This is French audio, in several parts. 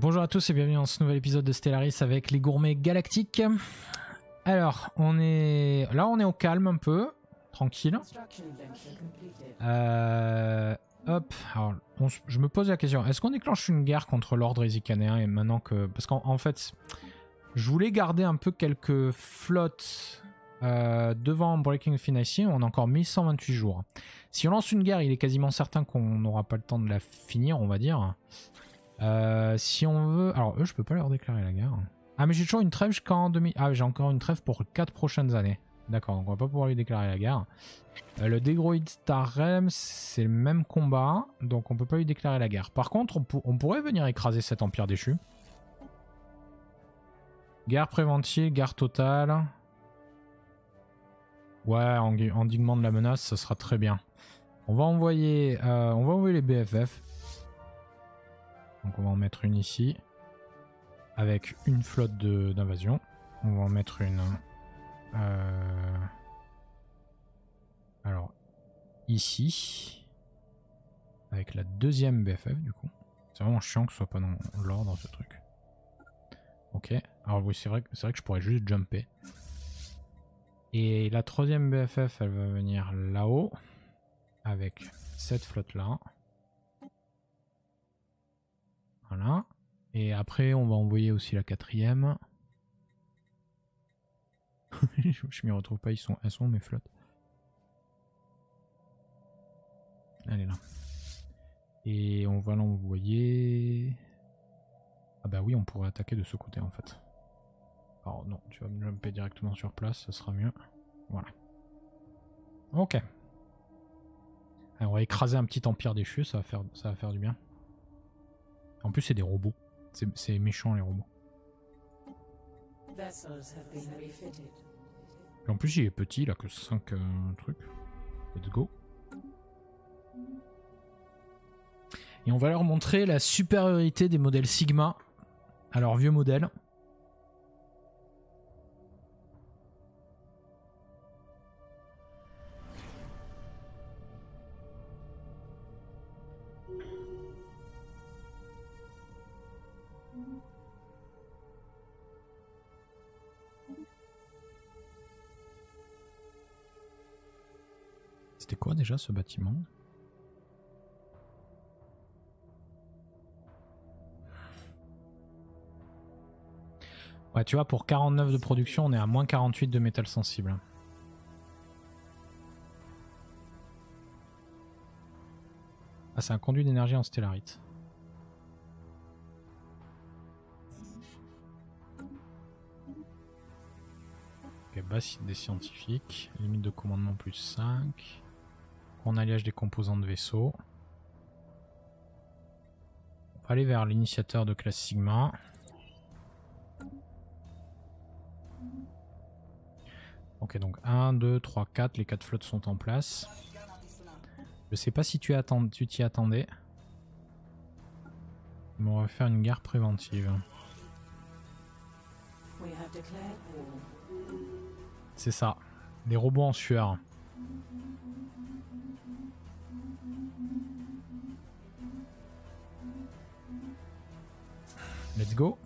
Bonjour à tous et bienvenue dans ce nouvel épisode de Stellaris avec les gourmets galactiques. Alors, on est au calme un peu, tranquille. Hop, alors, je me pose la question, est-ce qu'on déclenche une guerre contre l'ordre ézicanéen et maintenant que... Parce qu'en fait, je voulais garder un peu quelques flottes devant Breaking Finishing, on a encore 1128 jours. Si on lance une guerre, il est quasiment certain qu'on n'aura pas le temps de la finir, on va dire. Si on veut... Alors eux, je peux pas leur déclarer la guerre. Ah mais j'ai toujours une trêve jusqu'en 2000... Ah j'ai encore une trêve pour 4 prochaines années. D'accord, donc on va pas pouvoir lui déclarer la guerre. Le Degroid Starrem, c'est le même combat, donc on peut pas lui déclarer la guerre. Par contre, on pourrait venir écraser cet empire déchu. Guerre préventive, guerre totale. Ouais, endiguement de la menace, ça sera très bien. On va envoyer les BFF. Donc on va en mettre une ici. Avec une flotte d'invasion. On va en mettre une... Alors, ici. Avec la deuxième BFF du coup. C'est vraiment chiant que ce soit pas dans l'ordre ce truc. Ok. Alors oui, c'est vrai que je pourrais juste jumper. Et la troisième BFF, elle va venir là-haut. Avec cette flotte-là. Voilà. Et après, on va envoyer aussi la quatrième. Je m'y retrouve pas, elles sont mes flottes. Elle est là. Et on va l'envoyer... Ah bah oui, on pourrait attaquer de ce côté en fait. Alors non, tu vas me jumper directement sur place, ça sera mieux. Voilà. Ok. Alors, on va écraser un petit empire déchu, ça va faire du bien. En plus, c'est des robots. C'est méchant les robots. Et en plus, il est petit, il a que 5 trucs. Let's go. Et on va leur montrer la supériorité des modèles Sigma à leurs vieux modèles. C'était quoi déjà ce bâtiment ? Ouais, tu vois, pour 49 de production, on est à moins 48 de métal sensible. Ah, c'est un conduit d'énergie en stellarite. Ok, base des scientifiques. Limite de commandement plus 5. En alliage des composants de vaisseau. On va aller vers l'initiateur de classe Sigma. Ok, donc 1, 2, 3, 4. Les 4 flottes sont en place. Je sais pas si tu t'y attendais. Mais on va faire une guerre préventive. C'est ça. Les robots en sueur. Let's go.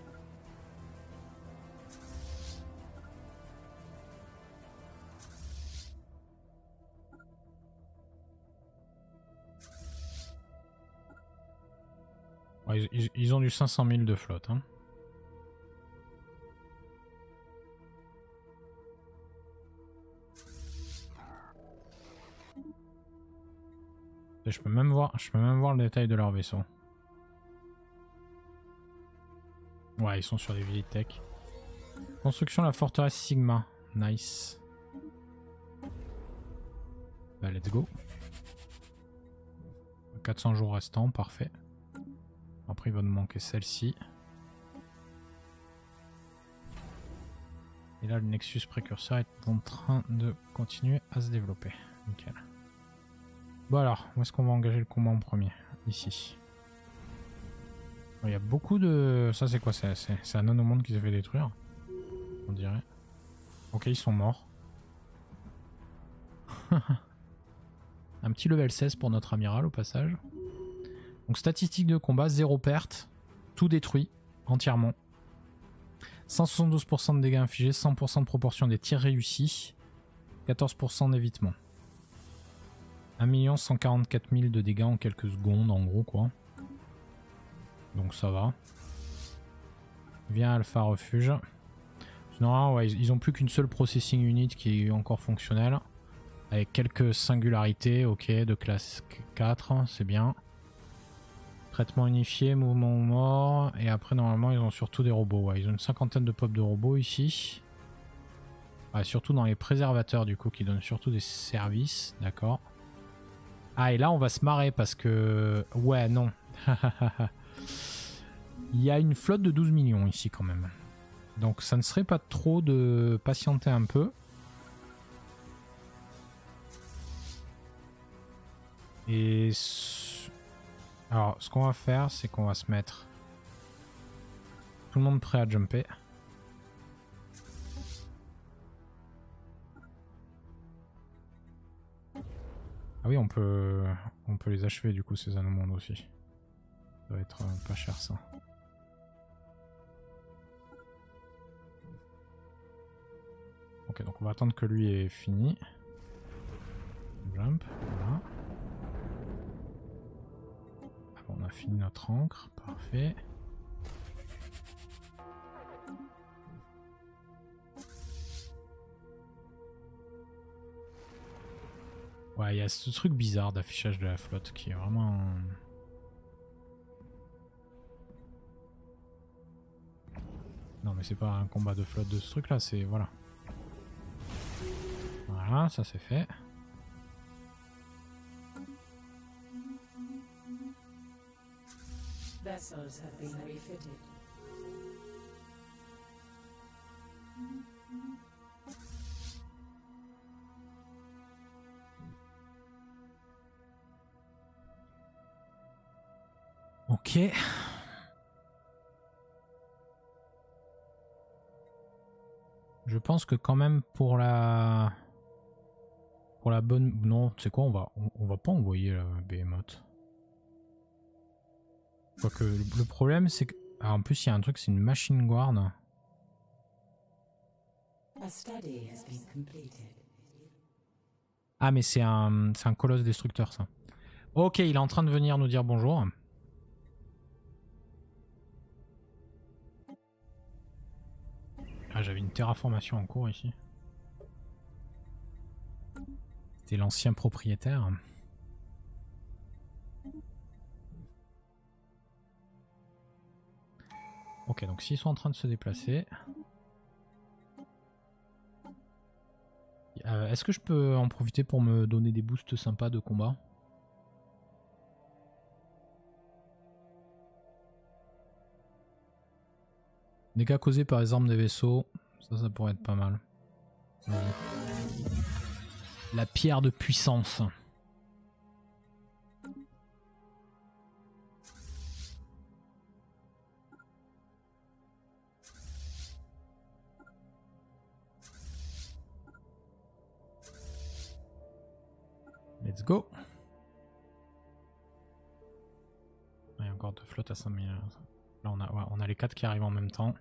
Ouais, ils ont du 500 000 de flotte. Hein. Et je peux même voir le détail de leur vaisseau. Ouais, ils sont sur des vieilles tech. Construction de la forteresse Sigma. Nice. Bah, let's go. 400 jours restants, parfait. Après, il va nous manquer celle-ci. Et là, le Nexus précurseur est en train de continuer à se développer. Nickel. Bon alors, où est-ce qu'on va engager le combat en premier? Ici. Il y a beaucoup de... Ça c'est quoi? C'est un nanomonde qui s'est fait détruire, on dirait. Ok, ils sont morts. Un petit level 16 pour notre amiral au passage. Donc statistique de combat, 0 perte. Tout détruit entièrement. 172% de dégâts infligés, 100% de proportion des tirs réussis, 14% d'évitement. 1 144 000 de dégâts en quelques secondes en gros quoi. Donc ça va. Viens Alpha Refuge. Non, ouais, ils ont plus qu'une seule processing unit qui est encore fonctionnelle. Avec quelques singularités, ok, de classe 4, c'est bien. Traitement unifié, mouvement mort. Et après, normalement, ils ont surtout des robots. Ouais, ils ont une cinquantaine de pop de robots ici. Ouais, surtout dans les préservateurs, du coup, qui donnent surtout des services. D'accord. Ah, et là, on va se marrer parce que... Ouais, non. Il y a une flotte de 12 millions ici, quand même. Donc, ça ne serait pas trop de patienter un peu. Et... Alors, ce qu'on va faire, c'est qu'on va se mettre... Tout le monde prêt à jumper. Ah oui, on peut les achever du coup, ces anomondes aussi. Ça va être pas cher ça. Ok, donc on va attendre que lui ait fini. Jump, voilà. Ah bon, on a fini notre encre, parfait. Ouais, il y a ce truc bizarre d'affichage de la flotte qui est vraiment... Non mais c'est pas un combat de flotte de ce truc là, c'est... Voilà. Voilà, ça c'est fait. Vessels have been refitted. Ok. Je pense que quand même pour la bonne... Non, tu sais quoi, on va pas envoyer la Behemoth. Quoique le problème c'est que... Ah, en plus il y a un truc, c'est une machine guard. Ah mais c'est un colosse destructeur ça. Ok, il est en train de venir nous dire bonjour. Ah, j'avais une terraformation en cours ici. C'était l'ancien propriétaire. Ok, donc s'ils sont en train de se déplacer... Est-ce que je peux en profiter pour me donner des boosts sympas de combat? Dégâts causés par les armes des vaisseaux, ça pourrait être pas mal. La pierre de puissance. Let's go. Il y a encore deux flottes à 5000. Là on a les 4 qui arrivent en même temps.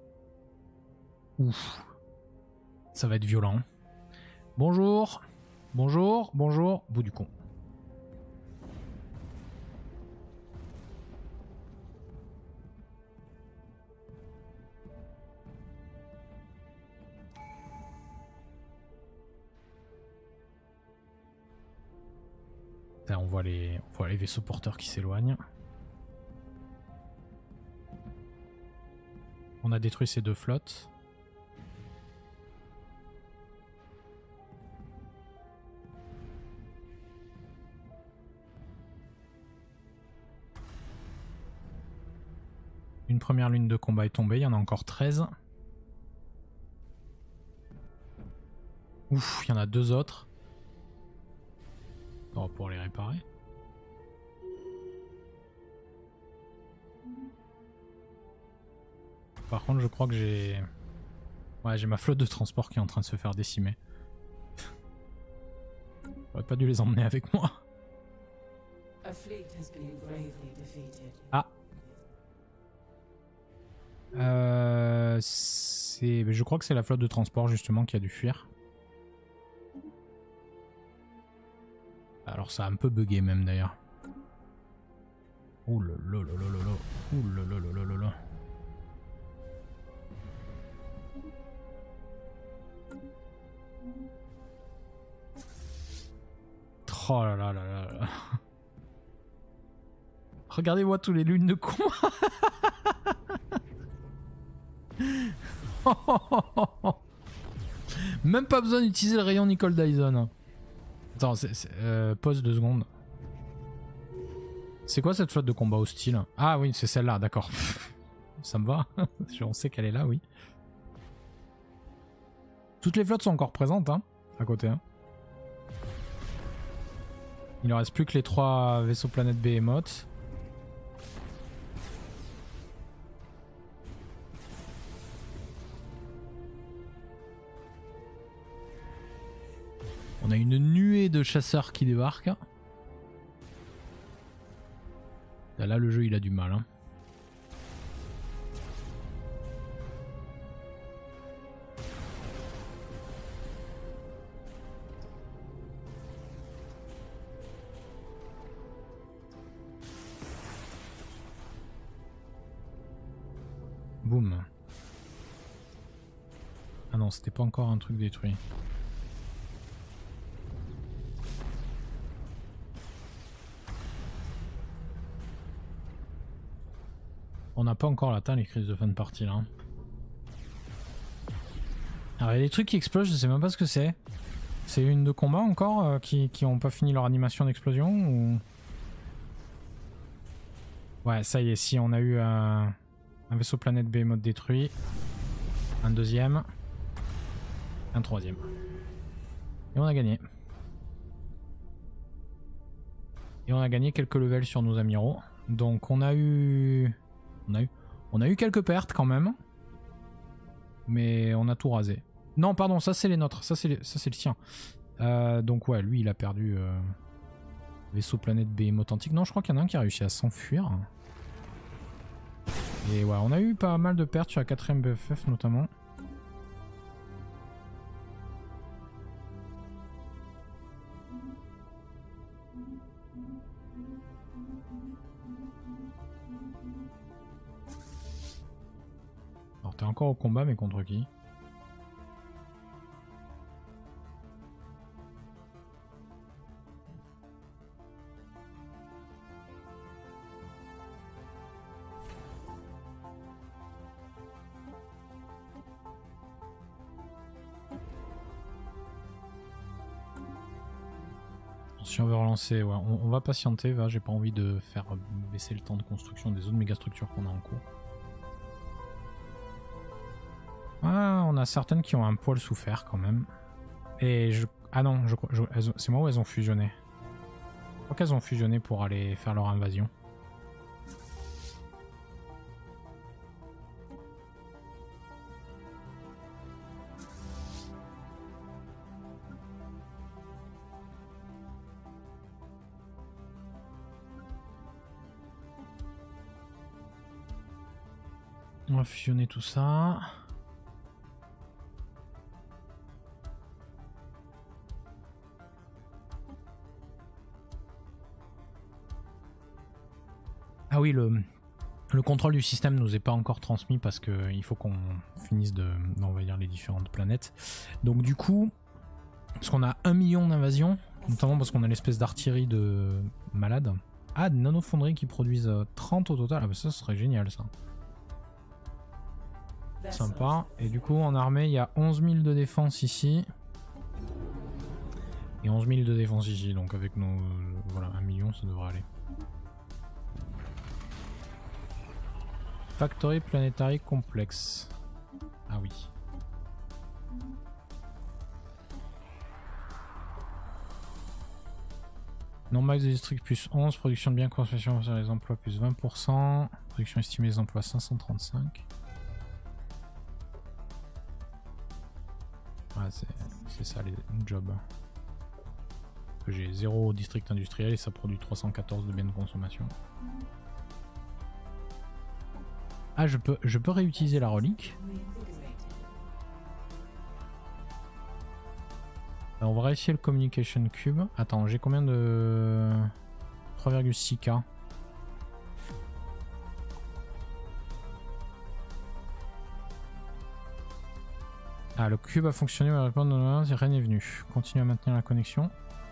Ouf. Ça va être violent. Bonjour. Bonjour. Bonjour. Bout du con. Là, on voit les vaisseaux porteurs qui s'éloignent. On a détruit ces deux flottes. Une première ligne de combat est tombée, il y en a encore 13. Ouf, il y en a deux autres. On va pouvoir les réparer. Par contre, je crois que j'ai... Ouais, j'ai ma flotte de transport qui est en train de se faire décimer. J'aurais pas dû les emmener avec moi. Ah. Je crois que c'est la flotte de transport justement qui a dû fuir. Alors ça a un peu bugué même d'ailleurs. Ouh là là là là là. Ouh là là là là là là. Oh là là là là là. Regardez-moi tous les lunes de combat. Même pas besoin d'utiliser le rayon Nicole Dyson. Attends, pause 2 secondes. C'est quoi cette flotte de combat hostile? Ah oui, c'est celle-là, d'accord. Ça me va. On sait qu'elle est là, oui. Toutes les flottes sont encore présentes, hein, à côté. Hein. Il ne reste plus que les 3 vaisseaux planète Behemoth. On a une nuée de chasseurs qui débarquent. Là, le jeu, il a du mal. Hein. Boum. Ah non, c'était pas encore un truc détruit. On n'a pas encore atteint les crises de fin de partie là. Hein. Alors il y a des trucs qui explosent, je sais même pas ce que c'est. C'est une de combat encore qui ont pas fini leur animation d'explosion ou... Ouais, ça y est, si on a eu un vaisseau planète Behemoth détruit, un deuxième, un troisième. Et on a gagné. Et on a gagné quelques levels sur nos amiraux. Donc on a eu quelques pertes quand même. Mais on a tout rasé. Non, pardon, ça c'est les nôtres. Ça c'est le sien. Donc ouais, lui il a perdu vaisseau planète Behemoth antique. Non, je crois qu'il y en a un qui a réussi à s'enfuir. Et ouais, on a eu pas mal de pertes sur la 4ème BFF notamment. Alors t'es encore au combat, mais contre qui? Si on veut relancer, ouais, on va patienter, va, j'ai pas envie de faire baisser le temps de construction des autres mégastructures qu'on a en cours. Ah, on a certaines qui ont un poil souffert quand même. Et ah non, c'est moi où elles ont fusionné. Je crois qu'elles ont fusionné pour aller faire leur invasion. On va fusionner tout ça. Ah oui, le contrôle du système nous est pas encore transmis parce qu'il faut qu'on finisse d'envahir les différentes planètes. Donc du coup, parce qu'on a 1 million d'invasions, notamment parce qu'on a l'espèce d'artillerie de malade. Ah, des nanofonderies qui produisent 30 au total. Ah bah ça serait génial ça. Sympa. Et du coup en armée il y a 11 000 de défense ici. Et 11 000 de défense ici. Donc avec nos... voilà, 1 million ça devrait aller. Factory Planetary Complex. Ah oui. Non max de district plus 11. Production de biens, consommation sur les emplois plus 20%. Production estimée des emplois 535. Ouais, c'est ça les jobs. J'ai 0 district industriel et ça produit 314 de biens de consommation. Ah, je peux réutiliser la relique. Alors, on va réussir le Communication Cube. Attends, j'ai combien de... 3,6K. Ah, le cube a fonctionné, rien n'est venu. Continue à maintenir la connexion.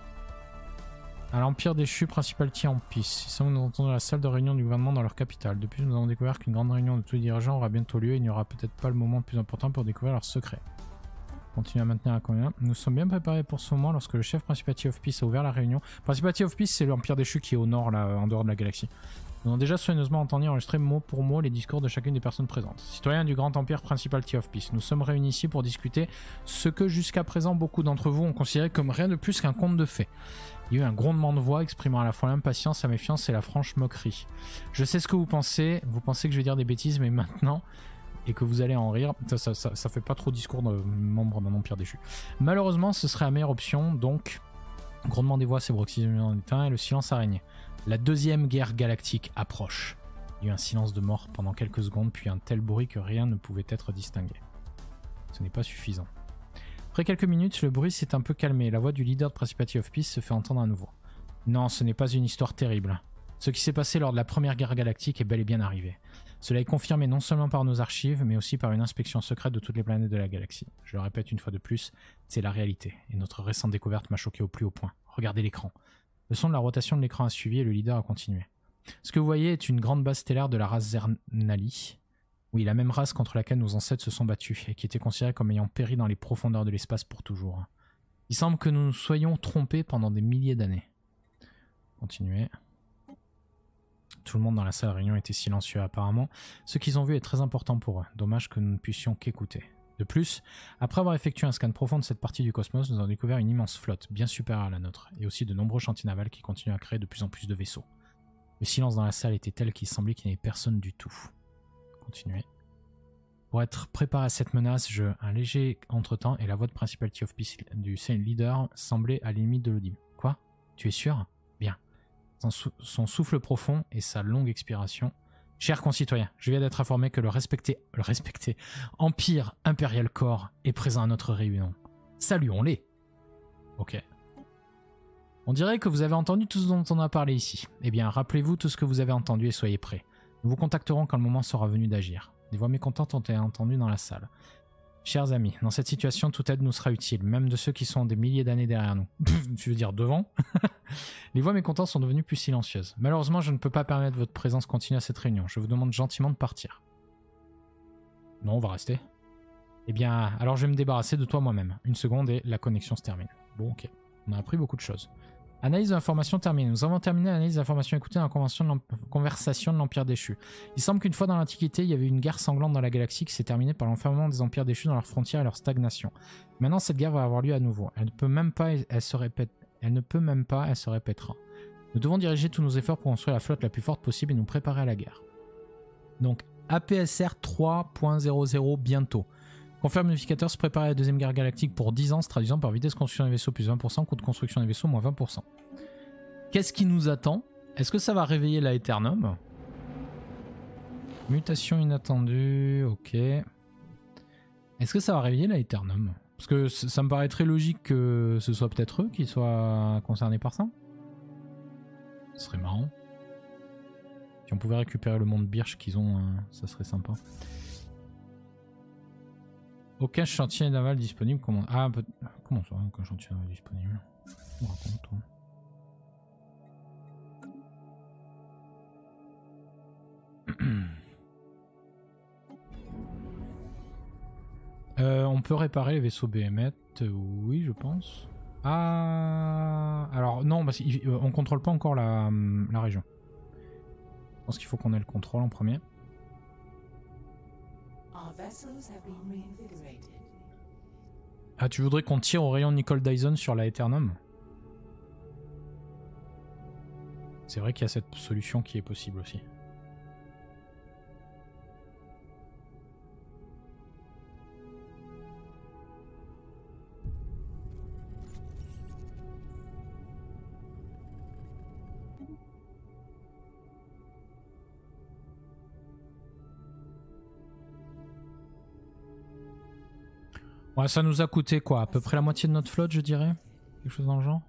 À l'Empire déchu, principal Tiampis. Il semble que nous entendons la salle de réunion du gouvernement dans leur capitale. Depuis, nous avons découvert qu'une grande réunion de tous les dirigeants aura bientôt lieu et il n'y aura peut-être pas le moment le plus important pour découvrir leurs secrets. Continue à maintenir la connexion. Nous sommes bien préparés pour ce moment lorsque le chef Principality of Peace a ouvert la réunion. Principality of Peace, c'est l'Empire déchu qui est au nord, là, en dehors de la galaxie. Nous avons déjà soigneusement entendu enregistrer mot pour mot les discours de chacune des personnes présentes. Citoyens du Grand Empire Principality of Peace, nous sommes réunis ici pour discuter ce que jusqu'à présent beaucoup d'entre vous ont considéré comme rien de plus qu'un conte de fées. Il y a eu un grondement de voix exprimant à la fois l'impatience, la méfiance et la franche moquerie. Je sais ce que vous pensez que je vais dire des bêtises, mais maintenant, et que vous allez en rire, ça fait pas trop discours de membre d'un empire déchu. Malheureusement, ce serait la meilleure option, donc, grondement des voix, c'est bruxisme en éteint et le silence a régné. La deuxième guerre galactique approche. Il y a eu un silence de mort pendant quelques secondes, puis un tel bruit que rien ne pouvait être distingué. Ce n'est pas suffisant. Après quelques minutes, le bruit s'est un peu calmé et la voix du leader de Principality of Peace se fait entendre à nouveau. Non, ce n'est pas une histoire terrible. Ce qui s'est passé lors de la première guerre galactique est bel et bien arrivé. Cela est confirmé non seulement par nos archives, mais aussi par une inspection secrète de toutes les planètes de la galaxie. Je le répète une fois de plus, c'est la réalité. Et notre récente découverte m'a choqué au plus haut point. Regardez l'écran. Le son de la rotation de l'écran a suivi et le leader a continué. Ce que vous voyez est une grande base stellaire de la race Zernali. Oui, la même race contre laquelle nos ancêtres se sont battus et qui était considérée comme ayant péri dans les profondeurs de l'espace pour toujours. Il semble que nous nous soyons trompés pendant des milliers d'années. Continuez. Tout le monde dans la salle de réunion était silencieux apparemment. Ce qu'ils ont vu est très important pour eux. Dommage que nous ne puissions qu'écouter. De plus, après avoir effectué un scan profond de cette partie du cosmos, nous avons découvert une immense flotte, bien supérieure à la nôtre, et aussi de nombreux chantiers navals qui continuent à créer de plus en plus de vaisseaux. Le silence dans la salle était tel qu'il semblait qu'il n'y avait personne du tout. Continuez. Pour être préparé à cette menace, un léger entretemps et la voix de Principality of Peace du leader semblait à la limite de l'audible. Quoi? Tu es sûr? Bien. Son souffle profond et sa longue expiration. Chers concitoyens, je viens d'être informé que le respecté Empire Imperial Corps est présent à notre réunion. Saluons-les. Ok. On dirait que vous avez entendu tout ce dont on a parlé ici. Eh bien, rappelez-vous tout ce que vous avez entendu et soyez prêts. Nous vous contacterons quand le moment sera venu d'agir. Des voix mécontentes ont été entendues dans la salle. Chers amis, dans cette situation, toute aide nous sera utile, même de ceux qui sont des milliers d'années derrière nous. Tu veux dire devant? Les voix mécontentes sont devenues plus silencieuses. Malheureusement, je ne peux pas permettre votre présence continue à cette réunion. Je vous demande gentiment de partir. Non, on va rester. Eh bien, alors je vais me débarrasser de toi moi-même. Une seconde et la connexion se termine. Bon, ok. On a appris beaucoup de choses. Analyse de l'information terminée. Nous avons terminé l'analyse de l'information écoutée dans la conversation de l'Empire déchu. Il semble qu'une fois dans l'Antiquité, il y avait une guerre sanglante dans la galaxie qui s'est terminée par l'enfermement des empires déchus dans leurs frontières et leur stagnation. Maintenant, cette guerre va avoir lieu à nouveau. Elle ne peut même pas, elle se répétera. Nous devons diriger tous nos efforts pour construire la flotte la plus forte possible et nous préparer à la guerre. Donc, APSR 3.00 bientôt. Confirme modificateur se préparer à la deuxième guerre galactique pour 10 ans, se traduisant par vitesse de construction des vaisseaux plus 20%, coût de construction des vaisseaux moins 20%. Qu'est-ce qui nous attend? Est-ce que ça va réveiller la Aeternum? Mutation inattendue, ok. Est-ce que ça va réveiller la Aeternum? Parce que ça me paraît très logique que ce soit peut-être eux qui soient concernés par ça. Ce serait marrant. Si on pouvait récupérer le monde Birch qu'ils ont, ça serait sympa. Aucun chantier naval disponible. Comment ça, aucun chantier naval disponible? On raconte, toi. On peut réparer les vaisseaux Behemoth, oui, je pense. Ah, alors non, parce qu'on contrôle pas encore la région. Je pense qu'il faut qu'on ait le contrôle en premier. Ah, tu voudrais qu'on tire au rayon Nicole Dyson sur la Aeternum? C'est vrai qu'il y a cette solution qui est possible aussi. Ouais, ça nous a coûté quoi? À peu près la moitié de notre flotte, je dirais? Quelque chose dans le genre?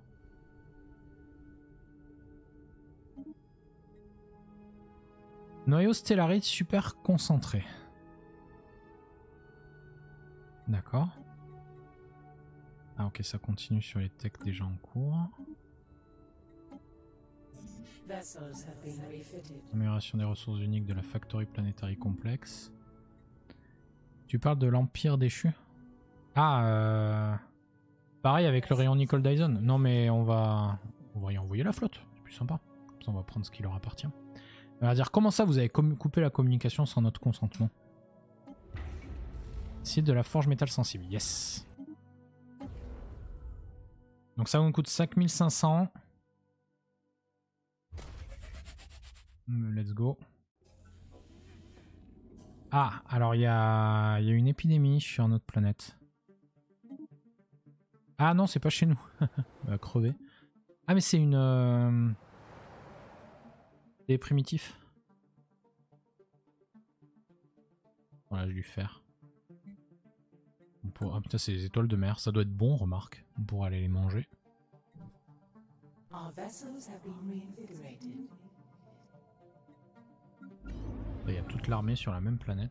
Noyau stellarite super concentré. D'accord. Ah ok, ça continue sur les techs déjà en cours. Vessels have been refitted. Amélioration des ressources uniques de la Factory Planetary Complex. Tu parles de l'Empire déchu? Ah, pareil avec le rayon Nicole Dyson. Non mais on va y envoyer la flotte, c'est plus sympa. Comme ça on va prendre ce qui leur appartient. On va dire, comment ça vous avez coupé la communication sans notre consentement? Site de la forge métal sensible, yes. Donc ça vous coûte 5500. Let's go. Ah, alors il y a une épidémie sur notre planète. Ah non, c'est pas chez nous. On va crever. Ah mais c'est une... Des primitifs. Voilà, je vais lui faire. Ah putain, c'est les étoiles de mer. Ça doit être bon, remarque. On pourra aller les manger. Our vessels have been reinvigorated. Il y a toute l'armée sur la même planète.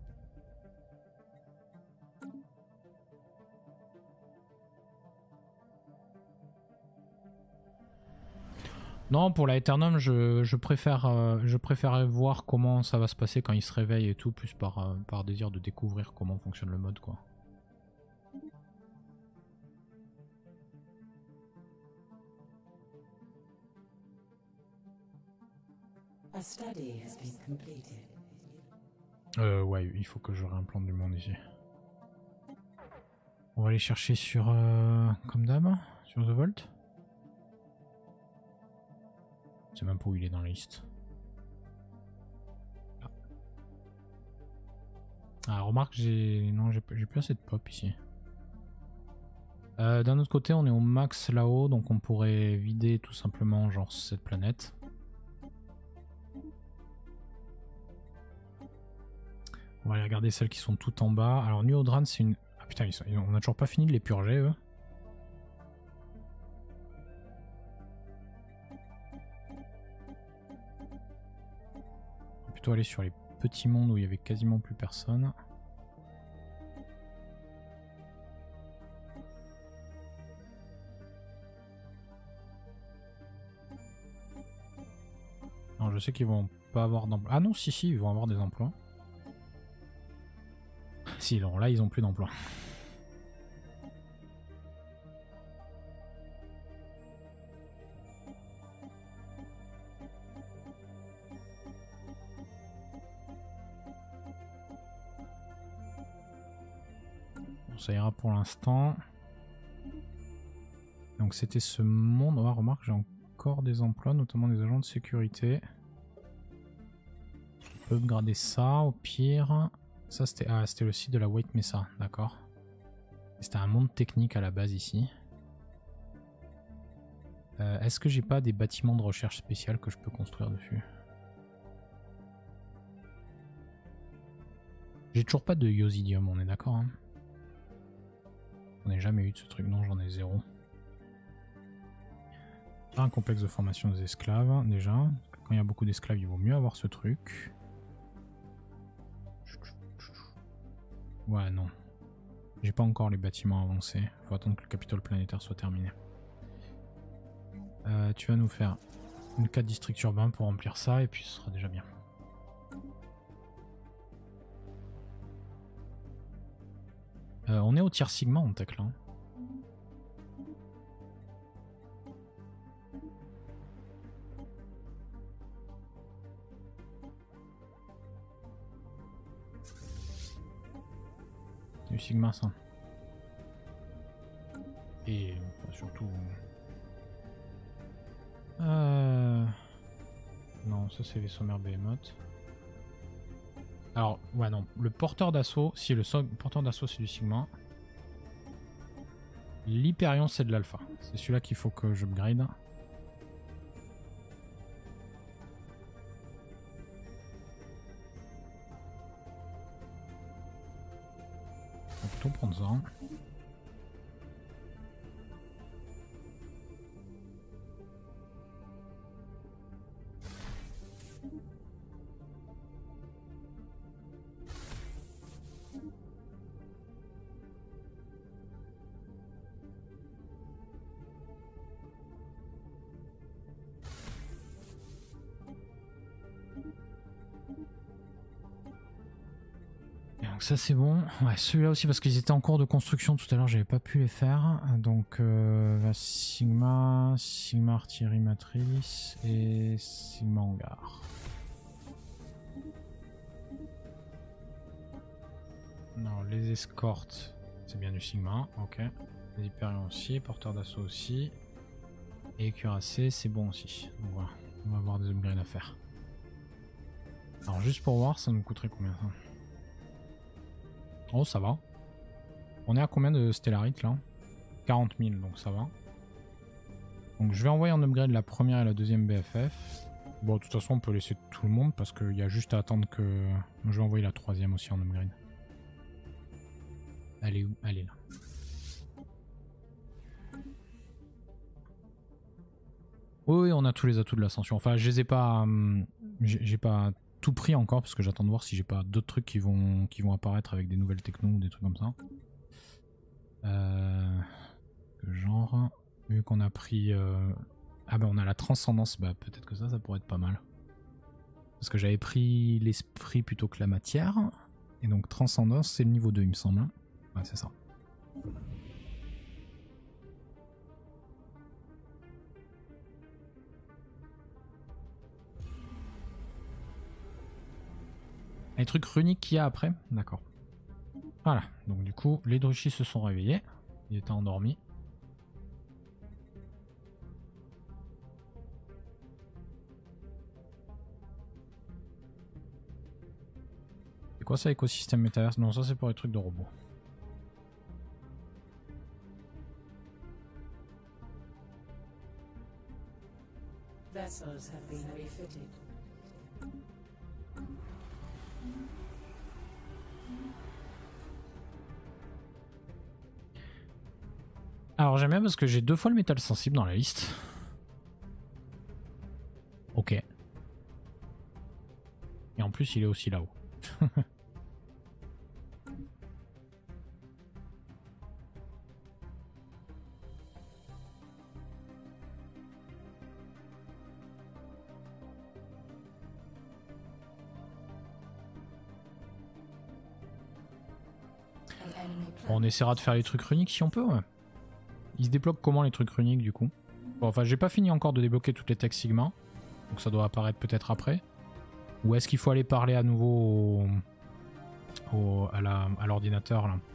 Non, pour la Eternum, je préférerais voir comment ça va se passer quand il se réveille et tout, plus par désir de découvrir comment fonctionne le mode, quoi. A study has been completed. Ouais, il faut que je réimplante du monde ici. On va aller chercher sur, comme d'hab, sur The Vault. Je sais même pas où il est dans la liste. Là. Ah, remarque, j'ai plus assez de pop ici. D'un autre côté, on est au max là-haut, donc on pourrait vider tout simplement genre cette planète. On va aller regarder celles qui sont toutes en bas. Alors New Odran, c'est une... Ah putain, on a toujours pas fini de les purger, eux. On va plutôt aller sur les petits mondes où il y avait quasiment plus personne. Alors je sais qu'ils vont pas avoir d'emploi. Ah non, si, ils vont avoir des emplois. Si, non, là ils ont plus d'emploi. Bon, ça ira pour l'instant. Donc c'était ce monde. Oh, remarque, j'ai encore des emplois, notamment des agents de sécurité. On peut upgrader ça au pire. Ça c'était le site de la White Mesa, d'accord. C'était un monde technique à la base ici. Est-ce que j'ai pas des bâtiments de recherche spécial que je peux construire dessus? J'ai toujours pas de Yosidium, on est d'accord, hein? On n'a jamais eu de ce truc, non, j'en ai 0. Un complexe de formation des esclaves, déjà. Quand il y a beaucoup d'esclaves, il vaut mieux avoir ce truc. Ouais, non. J'ai pas encore les bâtiments avancés. Faut attendre que le Capitole planétaire soit terminé. Tu vas nous faire une 4 districts urbains pour remplir ça et puis ce sera déjà bien. On est au tiers sigma en tech là. Du sigma ça. Et surtout... Non, ça c'est les sommaires Behemoth. Alors, ouais, non. Le porteur d'assaut, si le porteur d'assaut c'est du Sigma. L'Hyperion c'est de l'Alpha. C'est celui-là qu'il faut que je upgrade. plutôt prendre ça. Donc ça c'est bon. Ouais, celui-là aussi parce qu'ils étaient en cours de construction tout à l'heure, j'avais pas pu les faire. Donc Sigma, Sigma artillerie matrice et Sigma hangar. Non, les escortes, c'est bien du Sigma, ok. Les Hyperions aussi, porteurs d'assaut aussi. Et cuirassés, c'est bon aussi. Donc voilà, on va avoir des upgrades à faire. Alors juste pour voir, ça nous coûterait combien ça? Oh, ça va. On est à combien de Stellarite là? 40 000, donc ça va. Donc je vais envoyer en upgrade la première et la deuxième BFF. Bon, de toute façon, on peut laisser tout le monde parce qu'il y a juste à attendre que... Moi, je vais envoyer la troisième aussi en upgrade. Elle est où? Elle est là. Oui, on a tous les atouts de l'ascension. Enfin, je les ai pas... j'ai pas tout pris encore parce que j'attends de voir si j'ai pas d'autres trucs qui vont apparaître avec des nouvelles technos ou des trucs comme ça. Genre, vu qu'on a pris... Ah ben on a la transcendance, bah peut-être que ça pourrait être pas mal. Parce que j'avais pris l'esprit plutôt que la matière. Et donc transcendance c'est le niveau 2 il me semble. Ouais c'est ça. Les trucs runiques qu'il y a après? D'accord. Voilà, donc du coup les Druchis se sont réveillés. Ils étaient endormis. C'est quoi ça, écosystème métaverse? Non, ça c'est pour les trucs de robots. Vessels have been refitted. Alors j'aime bien parce que j'ai 2 fois le métal sensible dans la liste. Ok. Et en plus il est aussi là-haut. Bon, on essaiera de faire les trucs runiques si on peut, ouais. Ils se débloquent comment les trucs runiques du coup? Bon, enfin j'ai pas fini encore de débloquer toutes les textes Sigma. Donc ça doit apparaître peut-être après. Ou est-ce qu'il faut aller parler à nouveau à l'ordinateur là?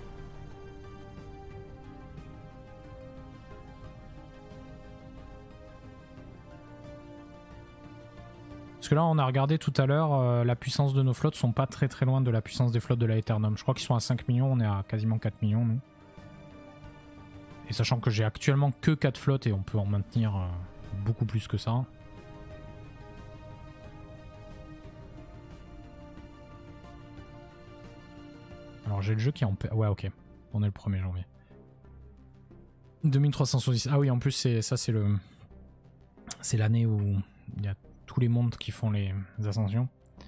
Parce que là on a regardé tout à l'heure, la puissance de nos flottes sont pas très loin de la puissance des flottes de la Aeternum. Je crois qu'ils sont à 5 millions, on est à quasiment 4 millions nous. Et sachant que j'ai actuellement que 4 flottes et on peut en maintenir beaucoup plus que ça. Alors j'ai le jeu qui est en... Ouais ok, on est le 1er janvier. 2370. Ah oui en plus ça c'est le... C'est l'année où il y a tous les mondes qui font les ascensions.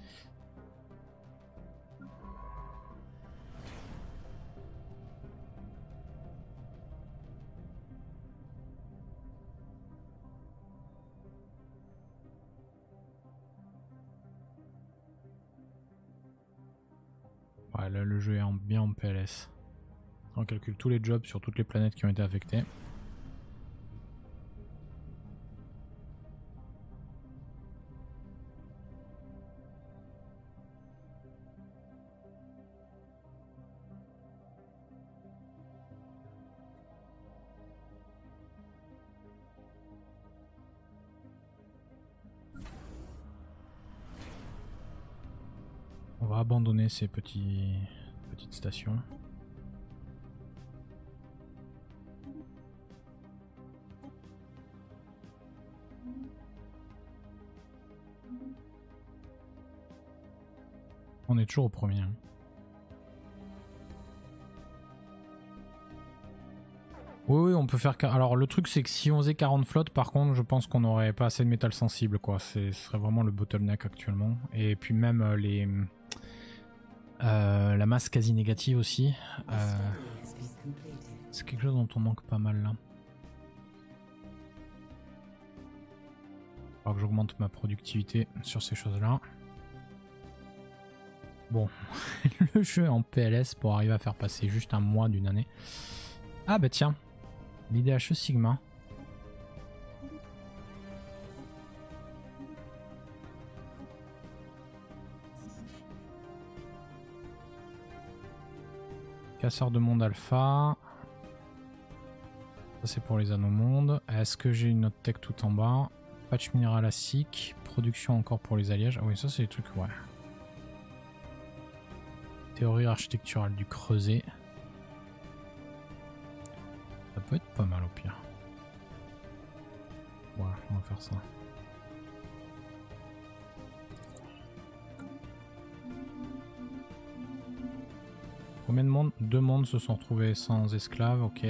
Ouais, là le jeu est bien en PLS. On calcule tous les jobs sur toutes les planètes qui ont été affectées. On va abandonner ces petites stations. On est toujours au 1er. Oui, on peut faire... Alors le truc c'est que si on faisait 40 flottes, par contre, je pense qu'on n'aurait pas assez de métal sensible, quoi. Ce serait vraiment le bottleneck actuellement. Et puis même la masse quasi négative aussi. C'est quelque chose dont on manque pas mal là. Alors que j'augmente ma productivité sur ces choses-là. Bon, le jeu est en PLS pour arriver à faire passer juste un mois d'une année. Ah bah tiens, l'IDHE Sigma. Casseur de monde alpha. Ça c'est pour les anneaux mondes. Est-ce que j'ai une autre tech tout en bas? Patch minéral ASIC. Production encore pour les alliages. Ah oui, ça c'est des trucs, ouais. Théorie architecturale du creuset. Ça peut être pas mal au pire. Voilà, on va faire ça. Combien de monde? 2 mondes se sont retrouvés sans esclaves, ok.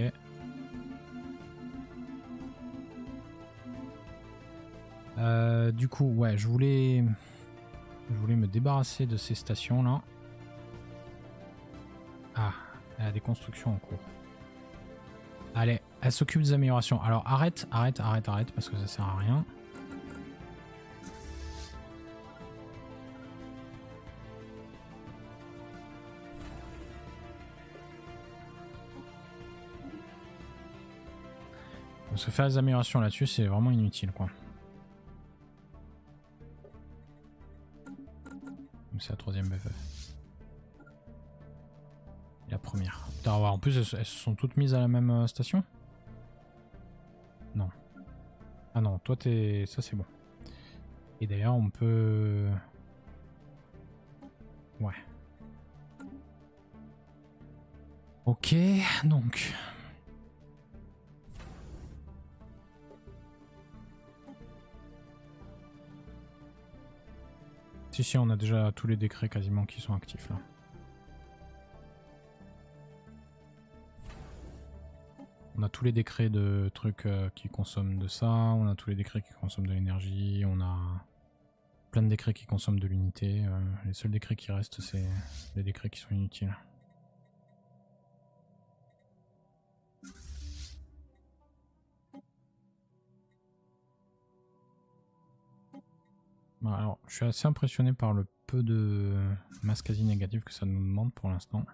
Du coup, ouais, je voulais me débarrasser de ces stations là. Ah, elle a des constructions en cours. Allez, elle s'occupe des améliorations. Alors arrête, parce que ça sert à rien. Parce que faire des améliorations là-dessus, c'est vraiment inutile, quoi. C'est la 3ème BFF. Et la première. Putain, ouais, en plus, elles se sont toutes mises à la même station? Non. Ah non, toi t'es... Ça c'est bon. Et d'ailleurs, on peut... Ouais. Ok, donc... Si, on a déjà tous les décrets quasiment qui sont actifs là. On a tous les décrets de trucs qui consomment de ça, on a tous les décrets qui consomment de l'énergie, on a plein de décrets qui consomment de l'unité. Les seuls décrets qui restent, c'est les décrets qui sont inutiles. Bon, alors, je suis assez impressionné par le peu de masse quasi négative que ça nous demande pour l'instant.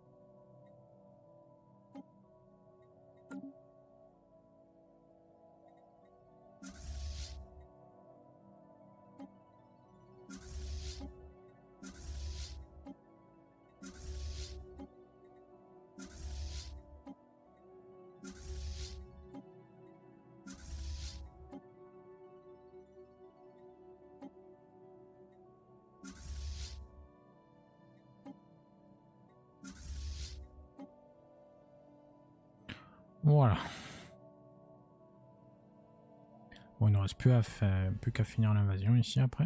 Voilà. Bon, il ne reste plus qu'à finir l'invasion ici après.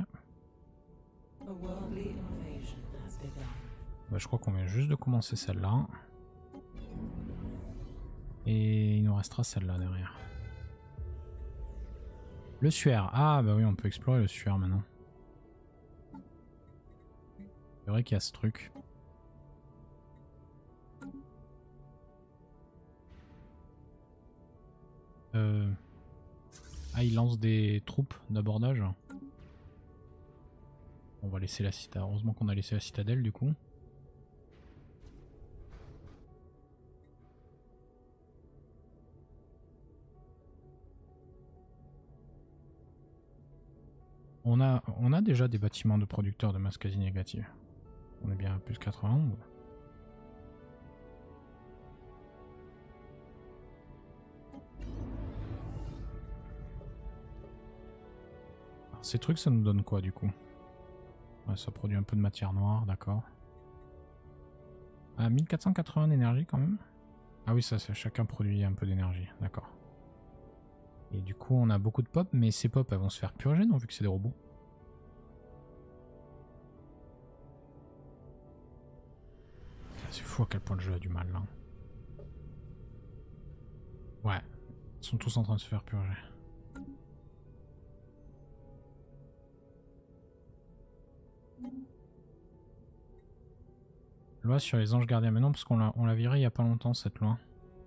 Bah, je crois qu'on vient juste de commencer celle-là. Et il nous restera celle-là derrière. Le suaire. Ah bah oui, on peut explorer le suaire maintenant. C'est vrai qu'il y a ce truc. Ah, il lance des troupes d'abordage. On va laisser la citadelle. Heureusement qu'on a laissé la citadelle du coup. On a déjà des bâtiments de producteurs de masse quasi négative. On est bien à plus 80. Alors, ces trucs, ça nous donne quoi du coup? Ouais, ça produit un peu de matière noire, d'accord. Ah, 1480 d'énergie quand même. Ah oui, ça, chacun produit un peu d'énergie, d'accord. Et du coup, on a beaucoup de pop, mais ces pop, elles vont se faire purger, non, vu que c'est des robots. C'est fou à quel point le jeu a du mal là. Ouais, ils sont tous en train de se faire purger. Loi sur les anges gardiens, mais non, parce qu'on l'a viré il y a pas longtemps cette loi.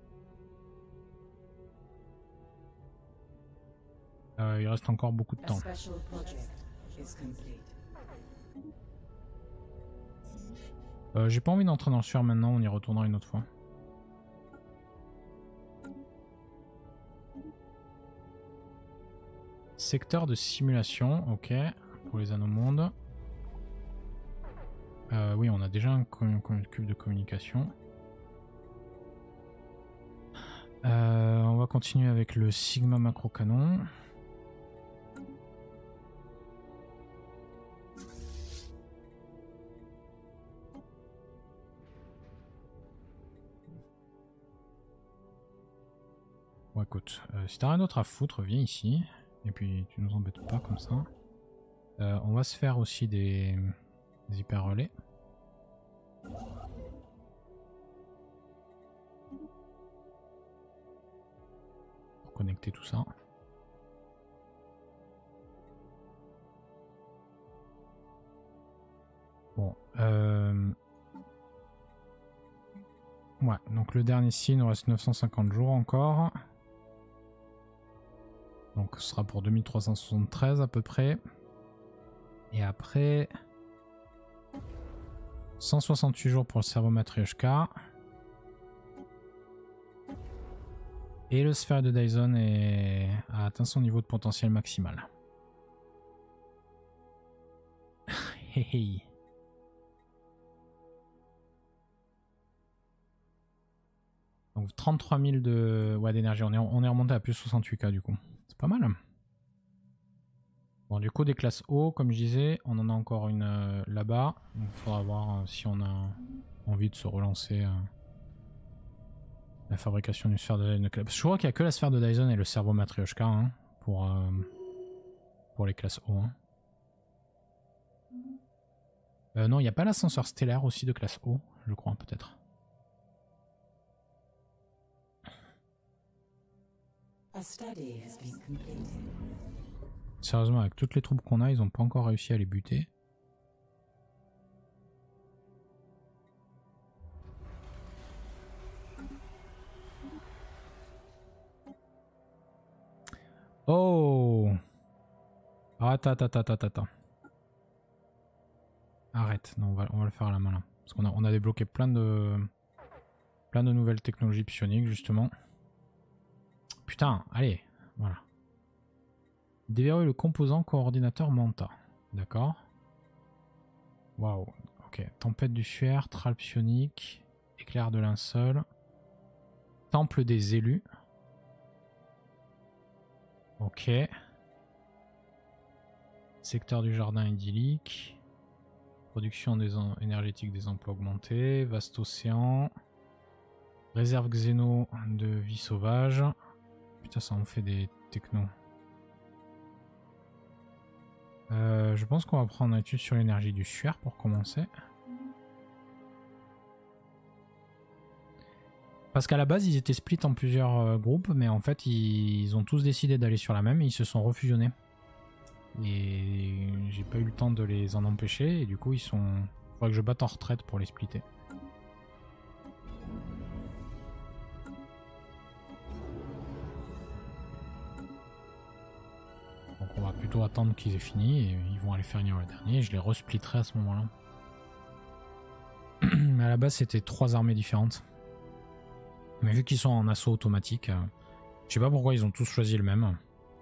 Il reste encore beaucoup de temps. J'ai pas envie d'entrer dans le sueur maintenant, on y retournera une autre fois. Secteur de simulation, ok, pour les anneaux mondes. Oui, on a déjà un cube de communication. On va continuer avec le Sigma macro canon. Bon écoute, si t'as rien d'autre à foutre, viens ici. Et puis tu nous embêtes pas comme ça. On va se faire aussi des hyper relais. Pour connecter tout ça. Bon. Ouais, donc le dernier signe, il nous reste 950 jours encore. Donc ce sera pour 2373 à peu près. Et après... 168 jours pour le cerveau Matryoshka. Et le sphère de Dyson a atteint son niveau de potentiel maximal. Hey. Donc 33 000 d'énergie. On est remonté à plus 68K du coup. C'est pas mal. Bon, du coup, des classes haut, comme je disais, on en a encore une là-bas. Il faudra voir si on a envie de se relancer la fabrication d'une sphère de Dyson. Je crois qu'il n'y a que la sphère de Dyson et le cerveau Matryoshka hein, pour les classes haut. Hein. Non, il n'y a pas l'ascenseur stellaire aussi de classe haut, je crois, peut-être. Sérieusement, avec toutes les troupes qu'on a, ils n'ont pas encore réussi à les buter. Oh! Attends. Arrête, non, on va le faire à la main là. Parce qu'on a débloqué plein de nouvelles technologies psioniques justement. Putain, allez, voilà. Déverrouiller le composant coordinateur Manta. D'accord. Waouh. Ok. Tempête du suaire, trale psionique, éclair de linceul, temple des élus. Ok. Secteur du jardin idyllique. Production énergétique des emplois augmentés. Vaste océan. Réserve xéno de vie sauvage. Putain, ça en fait des technos. Je pense qu'on va prendre une étude sur l'énergie du suaire pour commencer. Parce qu'à la base, ils étaient split en plusieurs groupes, mais en fait, ils ont tous décidé d'aller sur la même et ils se sont refusionnés. Et j'ai pas eu le temps de les en empêcher, et du coup, ils sont... Faudrait que je batte en retraite pour les splitter. Donc on va plutôt attendre qu'ils aient fini, et ils vont aller faire venir le dernier, et je les resplitterai à ce moment-là. Mais à la base, c'était 3 armées différentes. Mais vu qu'ils sont en assaut automatique, je sais pas pourquoi ils ont tous choisi le même.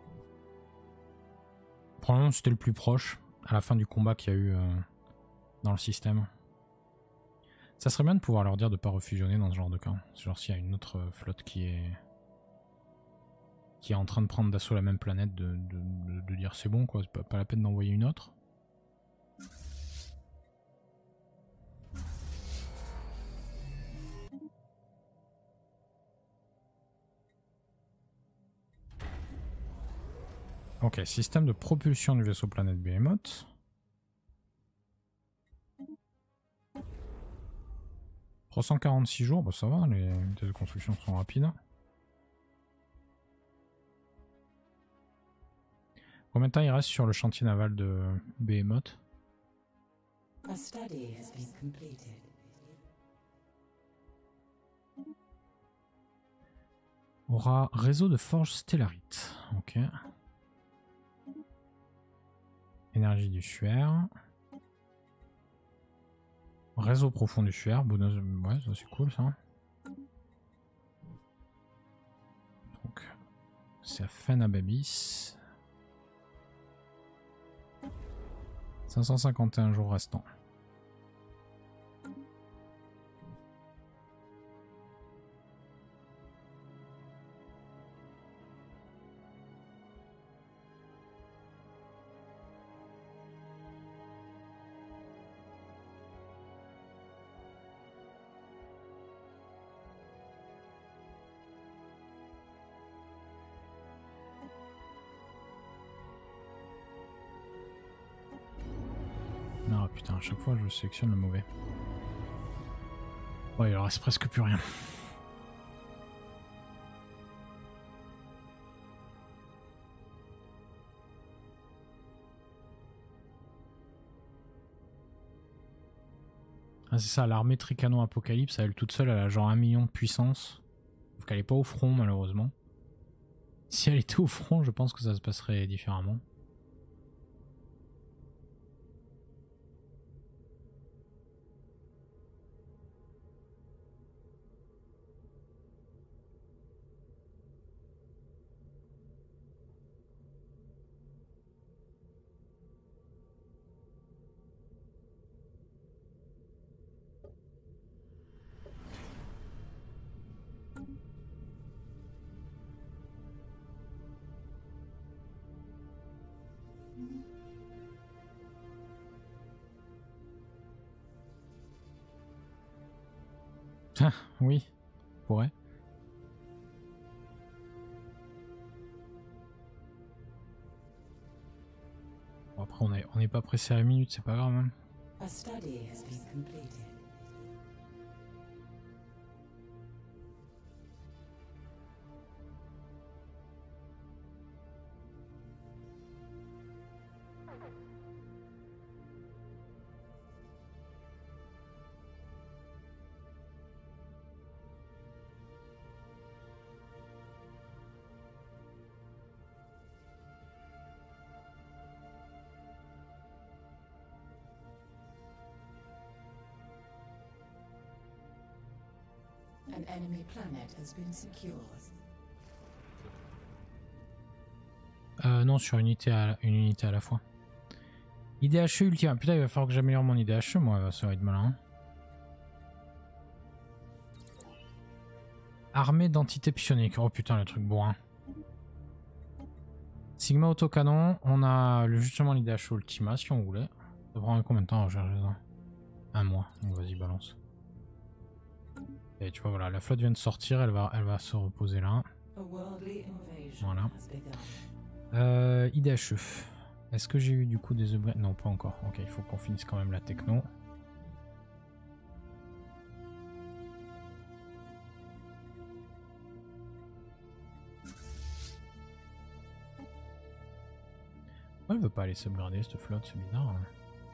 Probablement c'était le plus proche à la fin du combat qu'il y a eu dans le système. Ça serait bien de pouvoir leur dire de pas refusionner dans ce genre de cas. Genre s'il y a une autre flotte qui est en train de prendre d'assaut la même planète, de dire c'est bon quoi, c'est pas la peine d'envoyer une autre. Ok, système de propulsion du vaisseau planète Behemoth. « 346 jours, bah ça va, les tests de construction sont rapides. Combien de temps il reste sur le chantier naval de Behemoth? A study has been completed. Aura réseau de forge stellarite. Ok. Énergie du suaire. Réseau profond du suaire. Ouais, ça c'est cool ça. Donc, c'est à Fen Ababis. 551 jours restants. Ah putain, à chaque fois je sélectionne le mauvais. Ouais, il en reste presque plus rien. Ah c'est ça, l'armée Tricanon Apocalypse, elle toute seule, elle a genre 1 million de puissance. Sauf qu'elle est pas au front malheureusement. Si elle était au front, je pense que ça se passerait différemment. Oui, pourrait. Bon, après on n'est pas pressé à la minute, c'est pas grave. Hein. A study has been completed. An enemy planet has been secured. Non, sur une unité à la fois. IDHE ultime. Putain, il va falloir que j'améliore mon IDHE, moi, ça va être malin. Armée d'entités psioniques. Oh putain, le truc bourrin. Sigma autocanon. On a justement l'IDHE Ultima, si on voulait. Ça prend combien de temps à rechercher ça? 1 mois. Donc vas-y, balance. Et tu vois, voilà, la flotte vient de sortir, elle va se reposer là. Voilà. IDHE. Est-ce que j'ai eu du coup des upgrades? Non, pas encore. Ok, il faut qu'on finisse quand même la techno. Pourquoi elle veut pas aller s'upgrader cette flotte? C'est bizarre. Hein.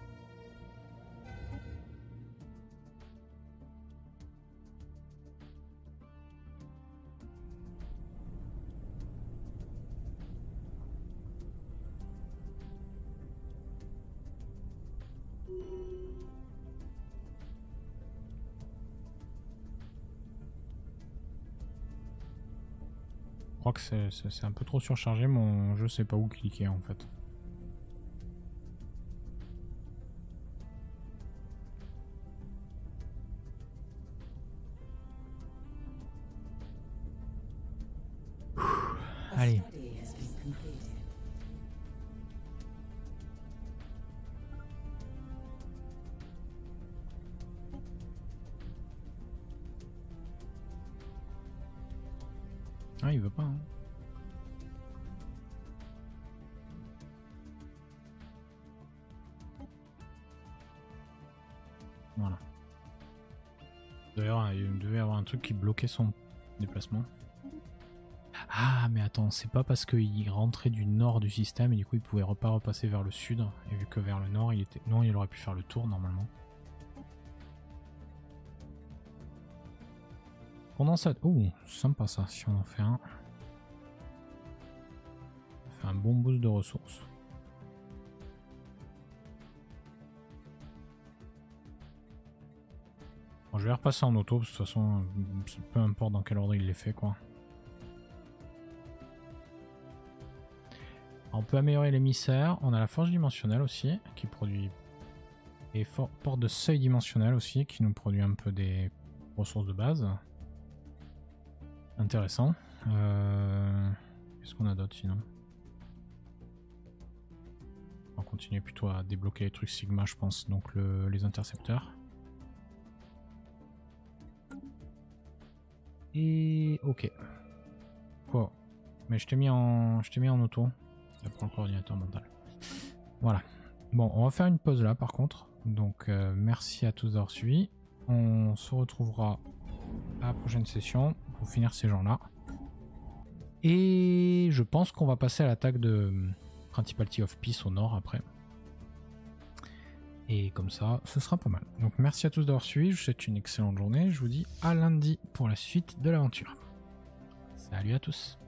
Je crois que c'est un peu trop surchargé, mon jeu sait pas où cliquer en fait. Allez. Ah, il veut pas. Hein. Voilà. D'ailleurs, il devait y avoir un truc qui bloquait son déplacement. Ah, mais attends, c'est pas parce qu'il rentrait du nord du système et du coup il pouvait pas repasser vers le sud. Et vu que vers le nord il était... Non, il aurait pu faire le tour normalement. Condensateur. Oh, sympa ça, si on en fait un. Ça fait un bon boost de ressources. Bon, je vais repasser en auto, parce que de toute façon, peu importe dans quel ordre il les fait, quoi. On peut améliorer l'émissaire. On a la forge dimensionnelle aussi, qui produit... Et porte de seuil dimensionnel aussi, qui nous produit un peu des ressources de base. Intéressant. Qu'est-ce qu'on a d'autre sinon? On va continuer plutôt à débloquer les trucs Sigma, je pense. Donc les intercepteurs. Et ok. Oh. Mais je t'ai mis en auto. Ça prend le coordinateur mental. Voilà. Bon, on va faire une pause là par contre. Donc merci à tous d'avoir suivi. On se retrouvera à la prochaine session pour finir ces gens là. Et je pense qu'on va passer à l'attaque de Principality of Peace au nord après. Et comme ça, ce sera pas mal. Donc merci à tous d'avoir suivi, je vous souhaite une excellente journée. Je vous dis à lundi pour la suite de l'aventure. Salut à tous.